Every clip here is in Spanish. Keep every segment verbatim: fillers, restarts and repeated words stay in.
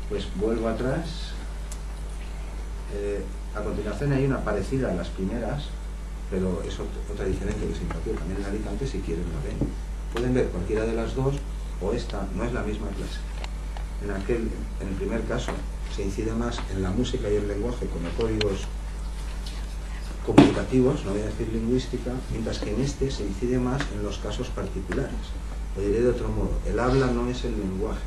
Pues vuelvo atrás. Eh, a continuación hay una parecida a las primeras, pero es otra diferente que se impartió también en Alicante. Si quieren la ven. Pueden ver cualquiera de las dos, o esta no es la misma clase. En aquel, en el primer caso, se incide más en la música y el lenguaje como códigos comunicativos, no voy a decir lingüística, mientras que en este se incide más en los casos particulares. Lo diré de otro modo, el habla no es el lenguaje.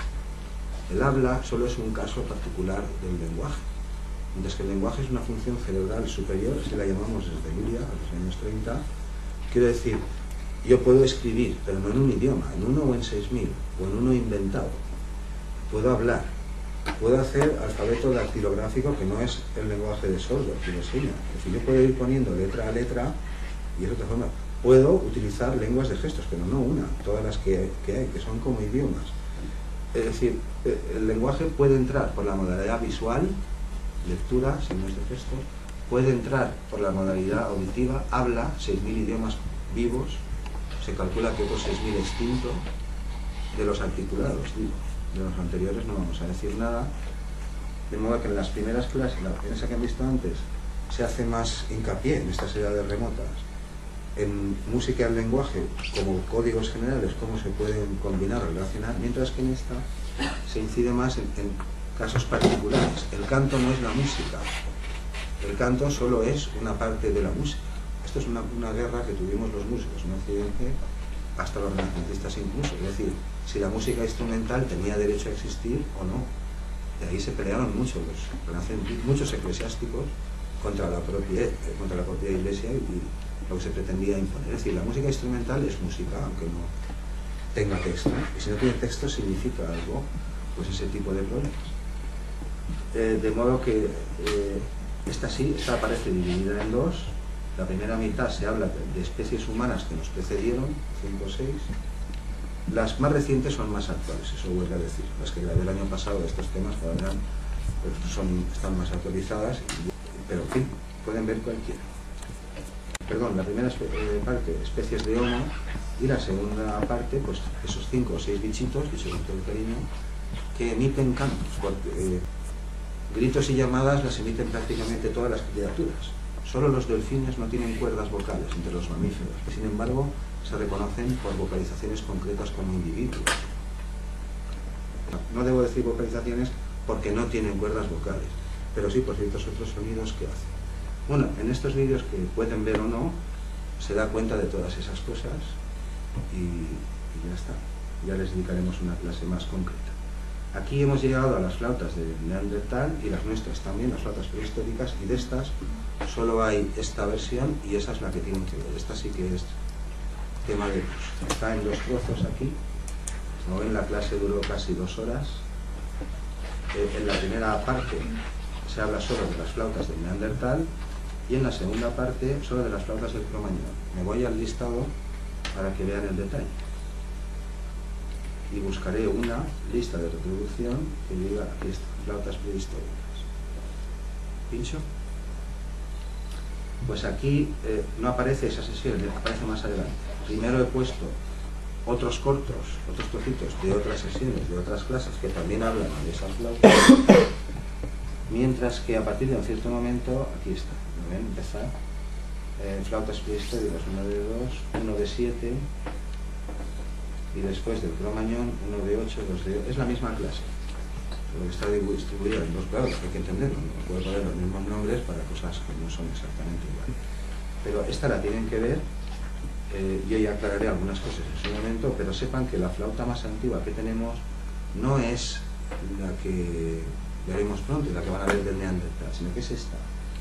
El habla solo es un caso particular del lenguaje, mientras que el lenguaje es una función cerebral superior, así la llamamos desde Luria, a los años treinta. Quiero decir, yo puedo escribir, pero no en un idioma, en uno o en seis mil, o en uno inventado. Puedo hablar, puedo hacer alfabeto dactilográfico, que no es el lenguaje de sordo, que lo enseña. Es decir, yo puedo ir poniendo letra a letra, y es otra forma. Puedo utilizar lenguas de gestos, pero no una, todas las que, que hay, que son como idiomas. Es decir, el lenguaje puede entrar por la modalidad visual, lectura, signos de gestos, puede entrar por la modalidad auditiva, habla, seis mil idiomas vivos, se calcula que otros seis mil extintos, de los articulados, digo, de los anteriores no vamos a decir nada, de modo que en las primeras clases, en esa que han visto antes, se hace más hincapié en estas edades remotas, en música y el lenguaje, como códigos generales, cómo se pueden combinar o relacionar, mientras que en esta se incide más en, en casos particulares. El canto no es la música, el canto solo es una parte de la música. Esto es una, una guerra que tuvimos los músicos en Occidente, hasta los renacentistas incluso, es decir, si la música instrumental tenía derecho a existir o no. De ahí se pelearon mucho los renacentistas, muchos eclesiásticos contra la propia, contra la propia iglesia y lo que se pretendía imponer. Es decir, la música instrumental es música, aunque no tenga texto, y si no tiene texto significa algo, pues ese tipo de problemas. Eh, de modo que eh, esta sí, esta aparece dividida en dos. La primera mitad se habla de especies humanas que nos precedieron, cinco o seis. Las más recientes son más actuales, eso vuelvo a decir. Las que grabé el año pasado de estos temas todavía son, están más actualizadas, pero en fin, pueden ver cualquiera. Perdón, la primera parte, especies de Homo, y la segunda parte, pues esos cinco o seis bichitos, dicho con todo el cariño, que emiten cantos, porque eh, gritos y llamadas las emiten prácticamente todas las criaturas. Solo los delfines no tienen cuerdas vocales entre los mamíferos, que sin embargo se reconocen por vocalizaciones concretas como individuos. No debo decir vocalizaciones porque no tienen cuerdas vocales, pero sí por ciertos otros sonidos que hacen. Bueno, en estos vídeos que pueden ver o no, se da cuenta de todas esas cosas y, y ya está. Ya les dedicaremos una clase más concreta. Aquí hemos llegado a las flautas de Neandertal y las nuestras también, las flautas prehistóricas, y de estas solo hay esta versión y esa es la que tienen que ver. Esta sí que es tema de curso. Está en dos trozos aquí. Como ven, la clase duró casi dos horas. Eh, en la primera parte se habla solo de las flautas de Neandertal y en la segunda parte solo de las flautas del Cro-Magnon. Me voy al listado para que vean el detalle. Y buscaré una lista de reproducción que diga aquí está, flautas prehistóricas. ¿Pincho? Pues aquí eh, no aparece esa sesión, aparece más adelante. Primero he puesto otros cortos, otros trocitos de otras sesiones, de otras clases que también hablan de esas flautas, mientras que a partir de un cierto momento, aquí está, ¿lo ven? Empezar, eh, flautas prehistóricas, uno de dos, uno de siete, y después del Cro-Magnon, uno de ocho, dos de ocho, es la misma clase, lo que está distribuido en dos grados, hay que entenderlo, no puedo poner los mismos nombres para cosas que no son exactamente iguales. Pero esta la tienen que ver, eh, yo ya aclararé algunas cosas en su momento, pero sepan que la flauta más antigua que tenemos no es la que veremos pronto, la que van a ver del Neandertal, sino que es esta.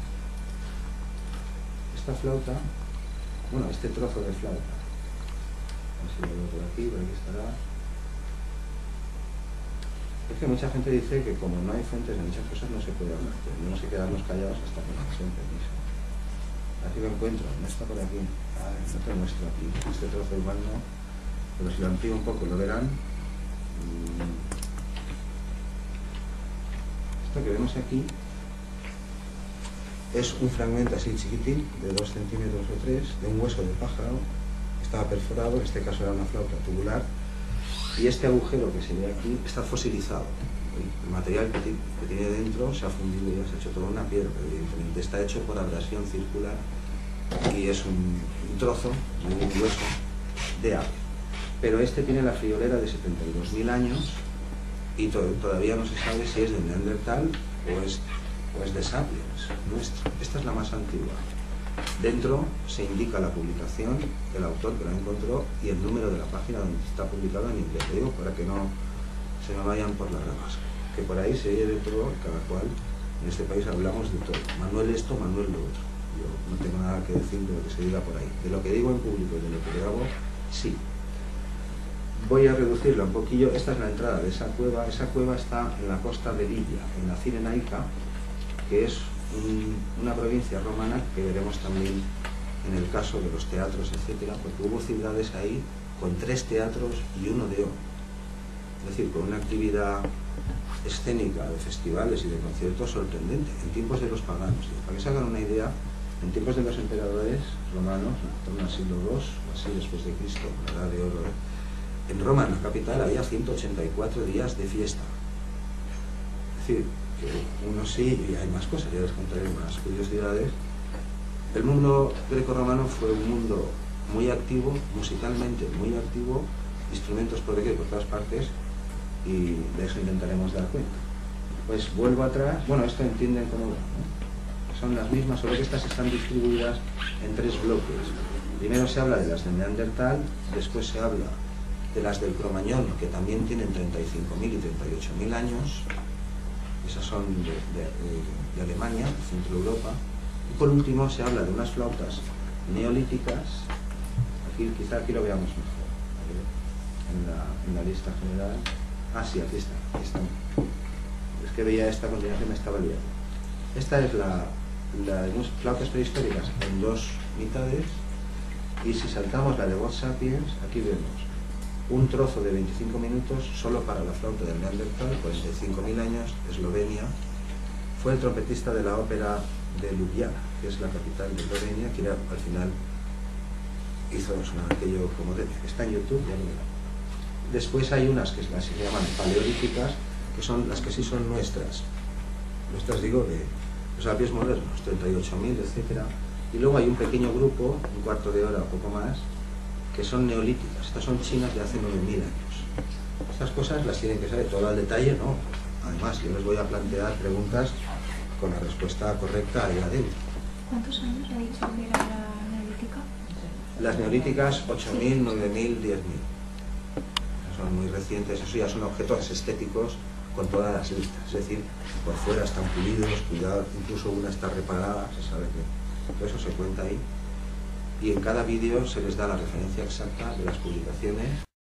Esta flauta, bueno, este trozo de flauta, a ver si lo veo por aquí, por aquí estará. Es que mucha gente dice que como no hay fuentes de muchas cosas no se puede hablar, tenemos que quedarnos callados hasta que nos den permiso. Aquí lo encuentro, no está por aquí, ah, no te lo muestro aquí, este trozo igual no, pero si lo amplío un poco lo verán. Esto que vemos aquí es un fragmento así chiquitín, de dos centímetros o tres, de un hueso de pájaro, estaba perforado, en este caso era una flauta tubular, y este agujero que se ve aquí está fosilizado. el material que, que tiene dentro se ha fundido y se ha hecho toda una piedra, pero evidentemente está hecho por abrasión circular y es un, un trozo de un hueso de ave. Pero este tiene la friolera de setenta y dos mil años y to todavía no se sabe si es de Neandertal o es, o es de Sapiens, nuestra. Esta es la más antigua. Dentro se indica la publicación, el autor que la encontró y el número de la página donde está publicado en inglés. Lo digo para que no se me vayan por las ramas, que por ahí se oye de todo, cada cual, en este país hablamos de todo. Manuel esto, Manuel lo otro. Yo no tengo nada que decir de lo que se diga por ahí. De lo que digo en público y de lo que le hago, sí. Voy a reducirlo un poquillo. Esta es la entrada de esa cueva. Esa cueva está en la costa de Libia, en la Cirenaica, que es un, una provincia romana que veremos también en el caso de los teatros, etcétera, porque hubo ciudades ahí con tres teatros y uno de oro. Es decir, con una actividad escénica de festivales y de conciertos sorprendente en tiempos de los paganos. Para que se hagan una idea, en tiempos de los emperadores romanos, en torno al siglo segundo o así después de Cristo, la edad de oro, en Roma, en la capital, había ciento ochenta y cuatro días de fiesta. Es decir, que uno sí, y hay más cosas, ya les contaré más curiosidades. El mundo greco-romano fue un mundo muy activo, musicalmente muy activo, instrumentos por aquí por todas partes, y de eso intentaremos dar cuenta. Pues vuelvo atrás. Bueno, esto entienden cómo va, ¿no? Son las mismas, solo que estas están distribuidas en tres bloques. Primero se habla de las de Neandertal, después se habla de las del Cromañón, que también tienen treinta y cinco mil y treinta y ocho mil años. Esas son de, de, de Alemania, de Centro Europa. Y por último se habla de unas flautas neolíticas. Aquí, quizá aquí lo veamos mejor, ¿vale? en, la, en la lista general. Ah, sí, aquí está, aquí está. Es que veía esta continuación, me estaba liando. Esta es la, la de flautas prehistóricas en dos mitades, y si saltamos la de Homo sapiens, aquí vemos un trozo de veinticinco minutos solo para la flauta del Neandertal, cuarenta y cinco mil años, Eslovenia. Fue el trompetista de la ópera de Ljubljana, que es la capital de Eslovenia, que al final hizo sonar aquello como debe. Está en YouTube, ya lo verán. Después hay unas que las se llaman paleolíticas, que son las que sí son nuestras. Nuestras digo de los sapiens modernos, treinta y ocho mil, etcétera. Y luego hay un pequeño grupo, un cuarto de hora o poco más, que son neolíticas. Estas son chinas de hace nueve mil años. Estas cosas las tienen que saber todo al detalle, ¿no? Además, yo les voy a plantear preguntas con la respuesta correcta ahí adentro. ¿Cuántos años ha dicho que era la neolítica? Las neolíticas, ocho mil, nueve mil, diez mil. Son muy recientes, eso ya son objetos estéticos con todas las listas. Es decir, por fuera están pulidos, cuidados, incluso una está reparada, se sabe que todo eso se cuenta ahí. Y en cada vídeo se les da la referencia exacta de las publicaciones.